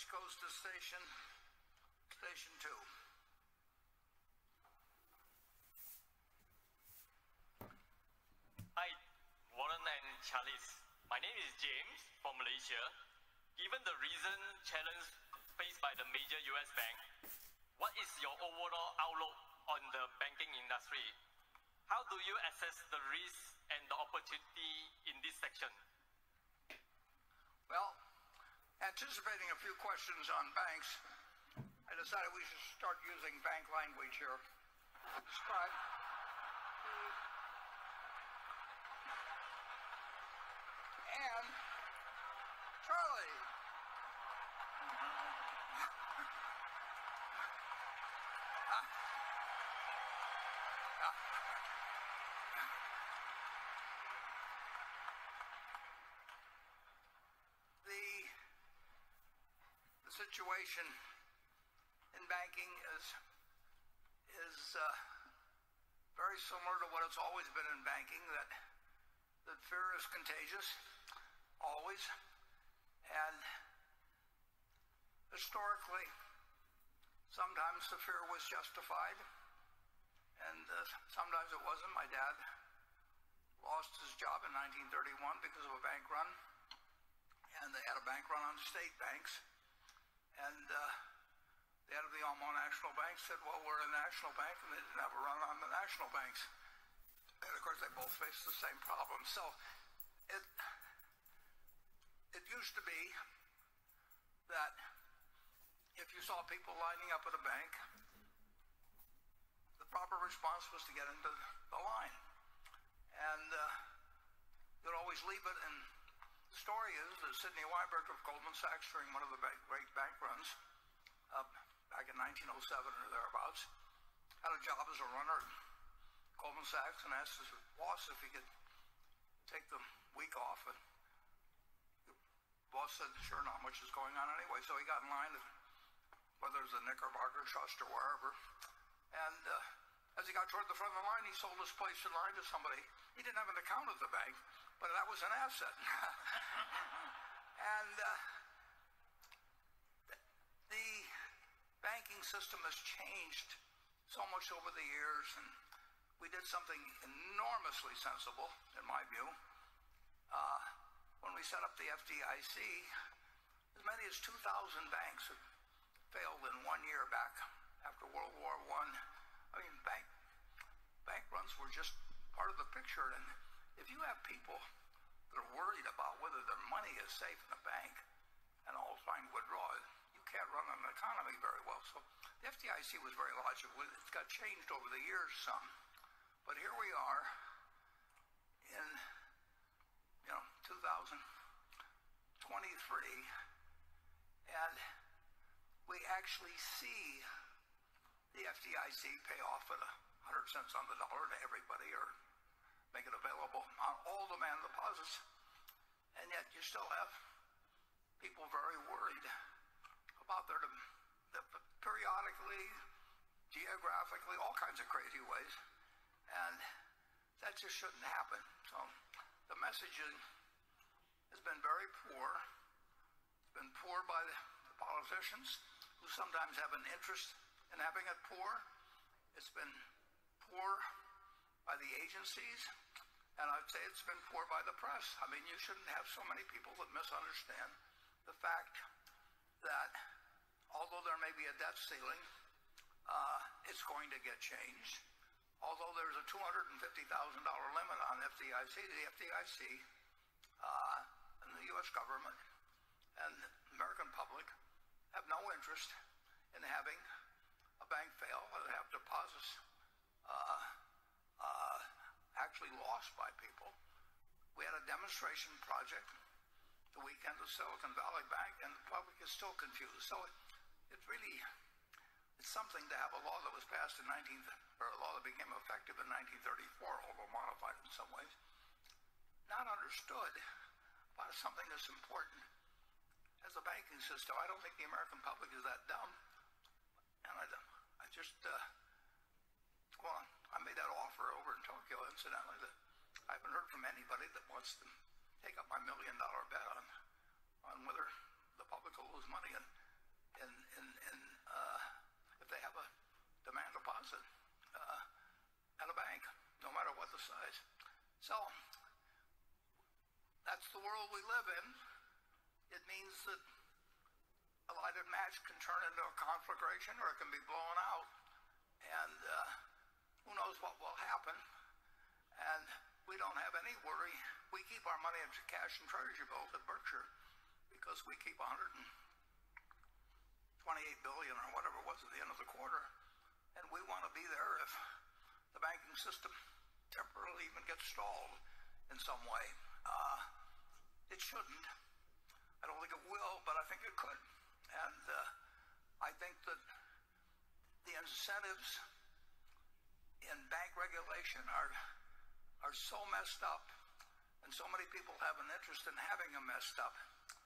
Switch goes to station 2. Hi, Warren and Charles. My name is James from Malaysia. Given the recent challenge faced by the major US bank, what is your overall outlook on the banking industry? How do you assess the risk and the opportunity in this section? Well, anticipating a few questions on banks, I decided we should start using bank language here to describe and Charlie. The situation in banking is very similar to what it's always been in banking, that fear is contagious, always. And historically, sometimes the fear was justified, and sometimes it wasn't. My dad lost his job in 1931 because of a bank run, and they had a bank run on state banks. And the head of the Omaha National Bank said, well, we're a national bank, and they didn't have a run on the national banks. And of course, they both faced the same problem. So it used to be that if you saw people lining up at a bank, the proper response was to get into the line. And you'd always leave it. And the story is that Sidney Weinberg of Goldman Sachs, during one of the great bank runs back in 1907 or thereabouts, had a job as a runner at Goldman Sachs and asked his boss if he could take the week off. And the boss said, sure, not much is going on anyway. So he got in line, whether it was the Knickerbocker Trust or wherever. And as he got toward the front of the line, he sold his place in line to somebody. He didn't have an account at the bank, but that was an asset. And the banking system has changed so much over the years, and we did something enormously sensible, in my view, when we set up the FDIC. As many as 2,000 banks had failed in 1 year back after World War I. I mean, bank runs were just part of the picture. And if you have people that are worried about whether their money is safe in a bank and all trying to withdraw it, you can't run an economy very well. So the FDIC was very logical. It's got changed over the years some. But here we are in 2023, and we actually see the FDIC pay off at 100 cents on the dollar to everybody, or make it available on all demand deposits. And yet you still have people very worried about their periodically, geographically, all kinds of crazy ways. And that just shouldn't happen. So the messaging has been very poor. It's been poor by the politicians, who sometimes have an interest in having it poor. It's been poor by the agencies, and I'd say it's been poor by the press. I mean, you shouldn't have so many people that misunderstand the fact that although there may be a debt ceiling, it's going to get changed. Although there's a $250,000 limit on the FDIC and the U.S. government and the American public have no interest in having a bank fail or have deposits actually lost by people. We had a demonstration project the weekend of Silicon Valley Bank, and the public is still confused. So it's something to have a law that was passed in a law that became effective in 1934, although modified in some ways, not understood about something as important as the banking system. I don't think the American public is that dumb. And I just, I made that offer over in Tokyo, incidentally, that I haven't heard from anybody that wants to take up my $1 million bet on whether the public will lose money in we live in, it means that a lighted match can turn into a conflagration or it can be blown out. And who knows what will happen. And we don't have any worry. We keep our money in cash and treasury bills at Berkshire because we keep 128 billion or whatever it was at the end of the quarter. And we want to be there if the banking system temporarily even gets stalled in some way. It shouldn't. I don't think it will, but I think it could. And I think that the incentives in bank regulation are so messed up, and so many people have an interest in having them messed up,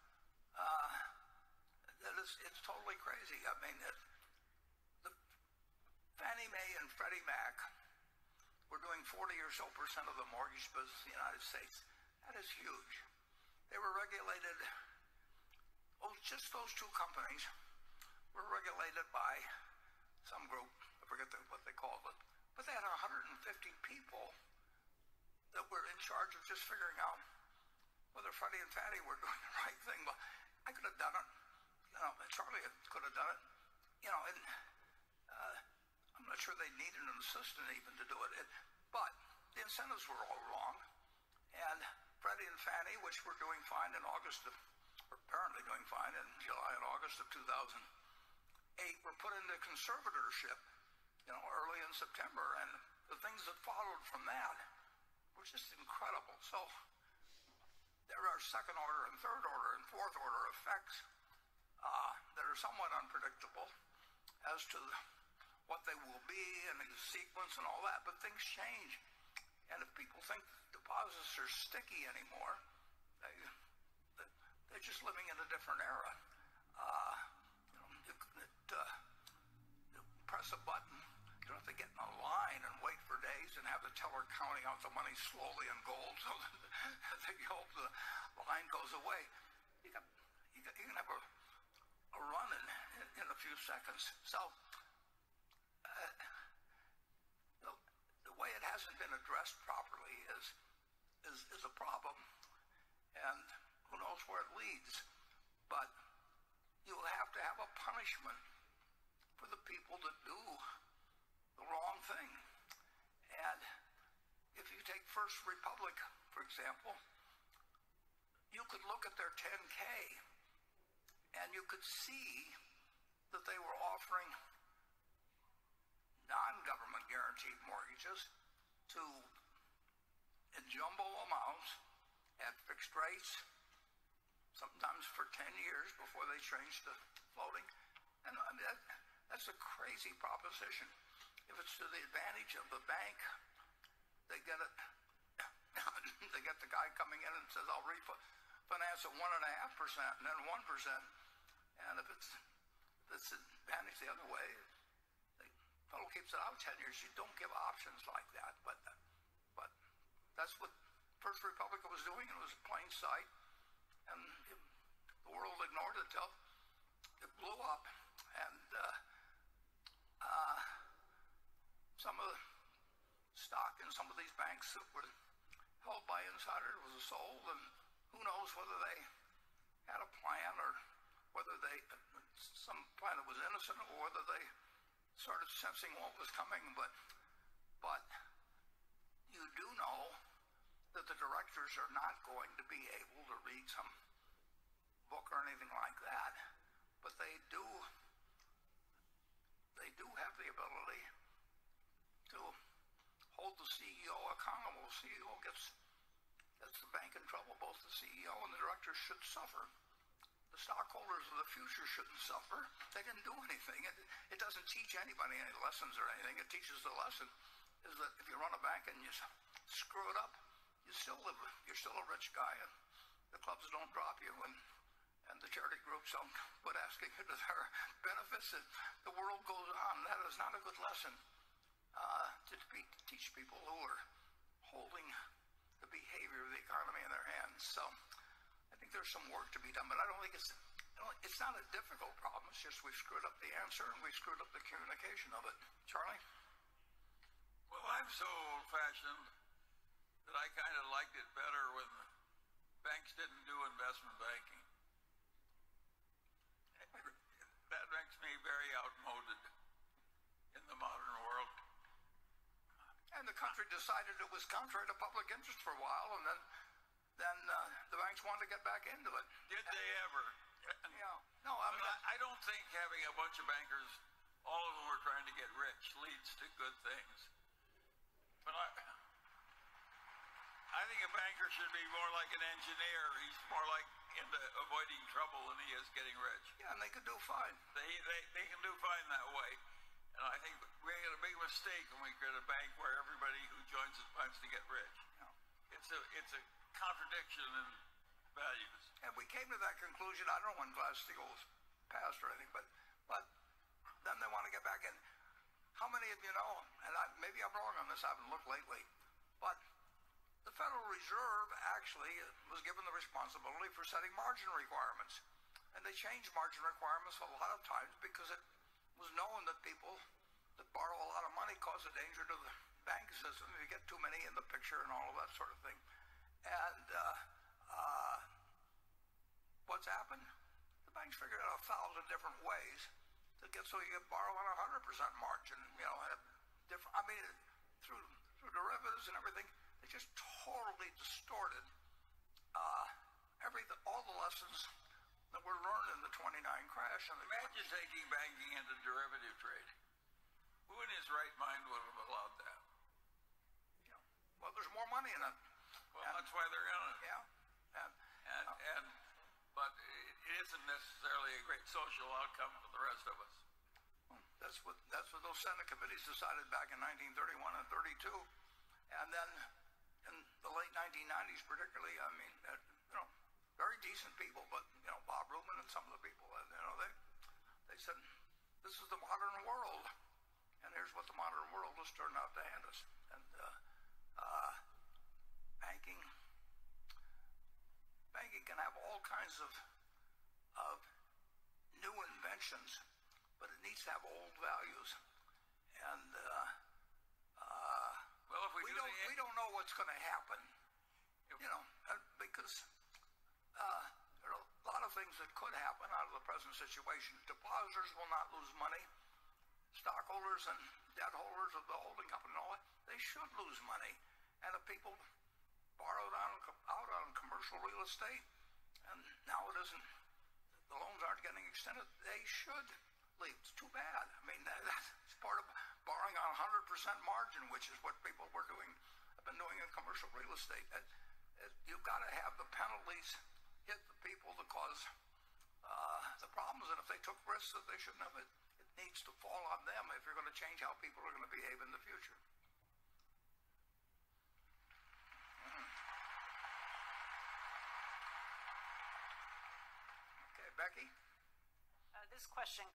that it's totally crazy. I mean, the Fannie Mae and Freddie Mac were doing 40 or so % of the mortgage business in the United States. That is huge. They were regulated, just those two companies were regulated by some group, I forget what they called it, but they had 150 people that were in charge of just figuring out whether Freddie and Fannie were doing the right thing. Well, I could have done it, Charlie could have done it, and I'm not sure they needed an assistant even to do it. But the incentives were all wrong, and Freddie and Fannie, which were doing fine in August of, or apparently doing fine in July and August of 2008, were put into conservatorship, early in September, and the things that followed from that were just incredible. So there are second order and third order and fourth order effects that are somewhat unpredictable as to what they will be and the sequence and all that, but things change. And if people think deposits are sticky anymore, they're just living in a different era. You press a button, you don't have to get in a line and wait for days and have the teller counting out the money slowly in gold so that you hope the line goes away. You can have a run in a few seconds. So the way it hasn't been addressed properly is a problem, and who knows where it leads. But you'll have to have a punishment for the people that do the wrong thing. And if you take First Republic, for example, you could look at their 10K and you could see that they were offering non-government guaranteed mortgages in jumbo amounts at fixed rates, sometimes for 10 years before they changed to floating. And I mean, that's a crazy proposition. If it's to the advantage of the bank, they get it. They get the guy coming in and says, I'll refinance at 1.5% and then 1%. And if it's advantage the other way, the fellow keeps it out 10 years. You don't give options like that. But that's what First Republic was doing. It was plain sight. And the world ignored it till it blew up. And some of the stock in some of these banks that were held by insiders was sold, and who knows whether they had a plan or whether some plan that was innocent or whether they started sensing what was coming. But you do know that the directors are not going to be able to read some book or anything like that, but they do have the ability to hold the CEO accountable. The CEO gets the bank in trouble. Both the CEO and the directors should suffer. The stockholders of the future shouldn't suffer. They didn't do anything. It doesn't teach anybody any lessons or anything. It teaches the lesson is that if you run a bank and you screw it up, you're still a rich guy, and the clubs don't drop you, and the charity groups don't quit asking you to their benefits, and the world goes on. That is not a good lesson to teach people who are holding the behavior of the economy in their hands. So I think there's some work to be done, but I don't think it's not a difficult problem. It's just we've screwed up the answer and we've screwed up the communication of it. Charlie? Well, I'm so old-fashioned that I kind of liked it better when banks didn't do investment banking. That makes me very outmoded in the modern world. And the country decided it was contrary to public interest for a while, and then the banks wanted to get back into it. Did they ever? Yeah. No, I mean, I don't think having a bunch of bankers, all of them were trying to get rich, leads to good things. But I think a banker should be more like an engineer. He's more like into avoiding trouble than he is getting rich. yeah, and they could do fine. They can do fine that way. And I think we made a big mistake when we created a bank where everybody who joins it wants to get rich. Yeah. It's a contradiction in values. And we came to that conclusion. I don't know when Glass-Steagall passed or anything, but then they want to get back in. How many of you know, and maybe I'm wrong on this, I haven't looked lately, but the Federal Reserve actually was given the responsibility for setting margin requirements. And they changed margin requirements a lot of times because it was known that people that borrow a lot of money cause a danger to the bank system if you get too many in the picture and all of that sort of thing. And what's happened? The banks figured out 1,000 different ways to get so you can borrow on 100% margin. You know, have different. I mean, through derivatives and everything, they just totally distorted all the lessons that were learned in the '29 crash. And Imagine taking banking into derivative trade. Who in his right mind would have allowed that? You know, well, there's more money in it. Well, that's why they're in it. Yeah. But it isn't necessarily a great social outcome for the rest of us. That's what those Senate committees decided back in 1931 and 32, and then in the late 1990s, particularly. I mean, very decent people, but Bob Rubin and some of the people, they said, this is the modern world, and here's what the modern world has turned out to hand us. And banking can have all kinds of new inventions, but it needs to have old values. And well, if we don't know what's going to happen, because there are a lot of things that could happen out of the present situation. Depositors will not lose money. Stockholders and debt holders of the holding company and all that, they should lose money. And if people borrowed out on commercial real estate, and now it isn't, the loans aren't getting extended, they should leave. It's too bad. I mean, that's part of borrowing on 100% margin, which is what people have been doing in commercial real estate. You've got to have the penalties hit the people that cause the problems, and if they took risks that they shouldn't have, it needs to fall on them if you're going to change how people are going to behave in the future. Okay, Becky? This question